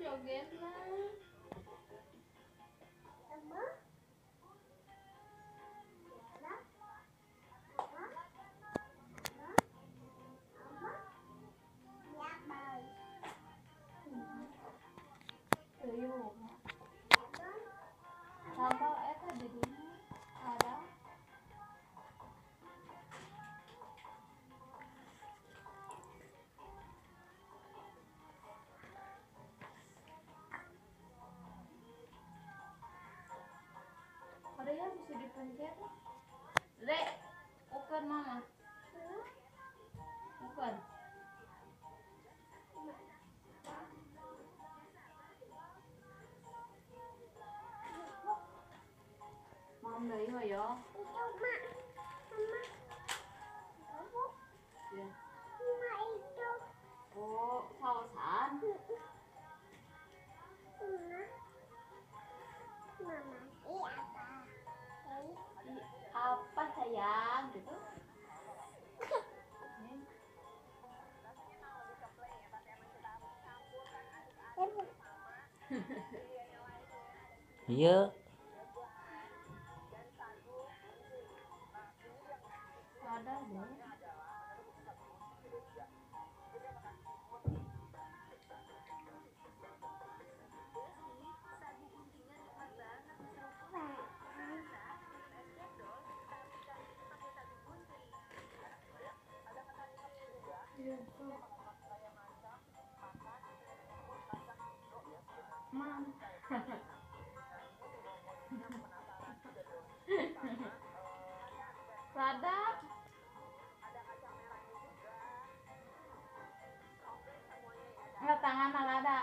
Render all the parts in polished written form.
jogetna. Tuyul. Sambal eta di dinya ada. Ada ya bisa dipencet. Rek, ukur mama. Ukur. Mam đấy rồi yo. Ya. Oh, sausan. Apa sayang gitu? Iya. Ada deh. Mam. Rada. Enggak tangan ada.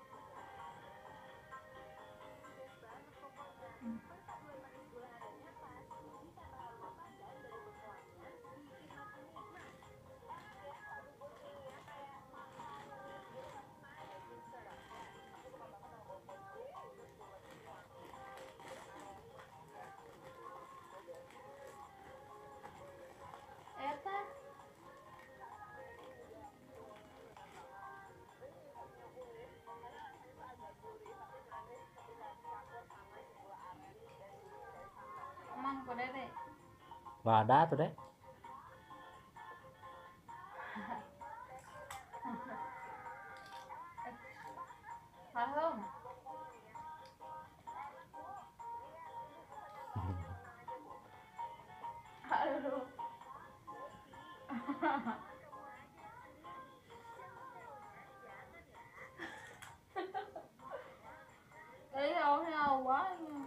Eta. Mam ko dede. Ada tuh deh. Paham. Aduh. Heo quá.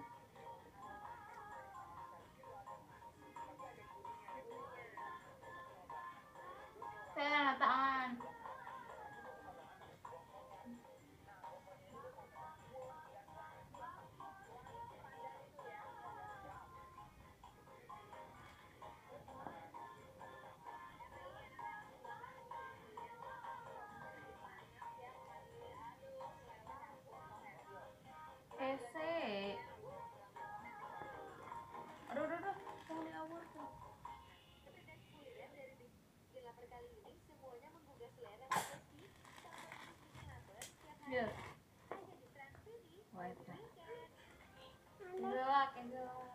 Saya tanda tangan. Ese. Aduh, aduh, aduh. Jangan diawur tuh. Biar. Wait. Gelak, gelak.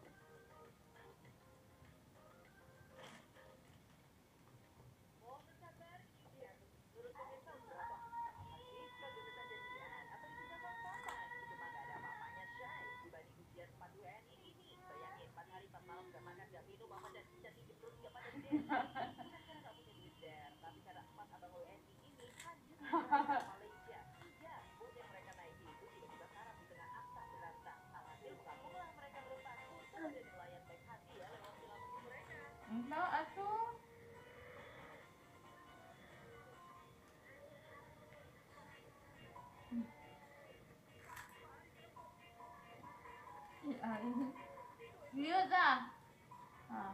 Enggak, atuh. Iya dah. Ah.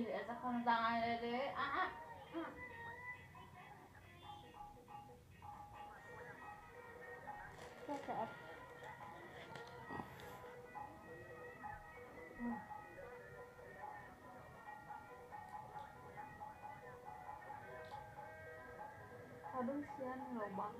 Esa kono tangan dede. Ah. Cocok. Aduh sian lobang.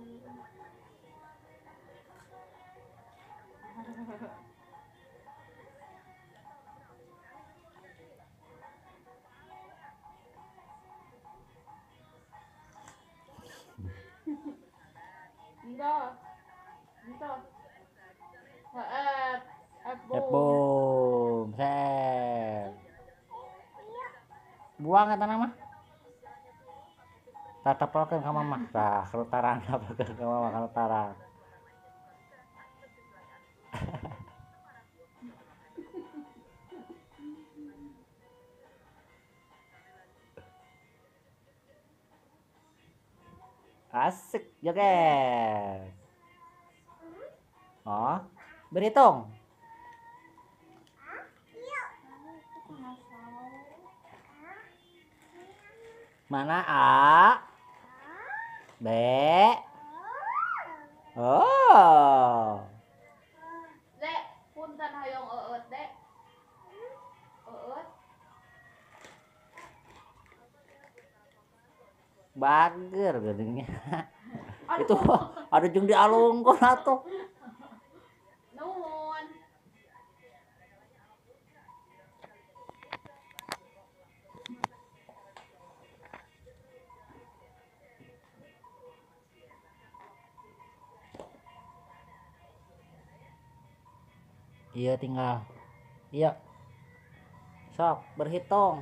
Enggak. Boom, set. Buang eta mah. Tatapelkeun ka mamah. Tah, kelutaran tapelkeun ka mamah kelutaran. Asik, joget. Oh, berhitung. Mana A? B? Oh. Dek, punten hayong eueut, Dek. Eueut. Bager geuning. Itu ada jeung dialungkeun atuh. Nuhun. Iya tinggal. Iya. Sok berhitung.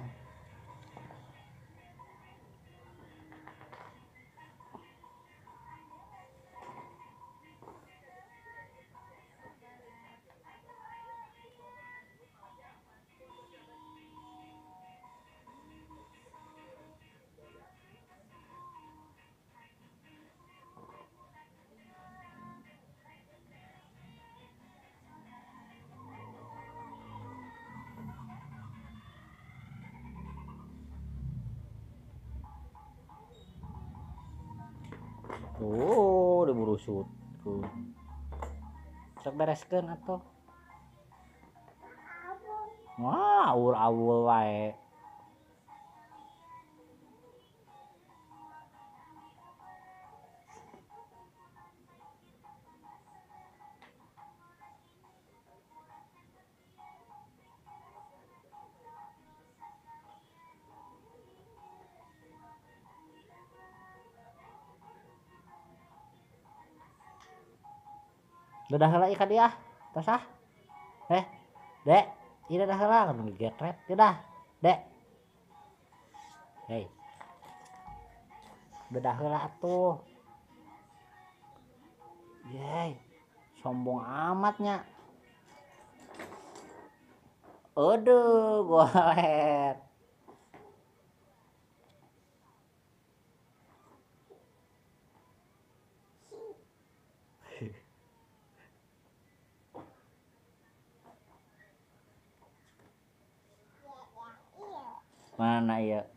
Tuh, diburu sutkeun. Sok bereskeun atuh. Wah, awul-awul wae. Dadah heula ieu ka diah. Tos ah. Dek. Ieu dadah heula kan ngegepret. Dadah. Dek. Hei. Dadah heula atuh. Yey. Sombong amatnya. Aduh, golet. Mana ya?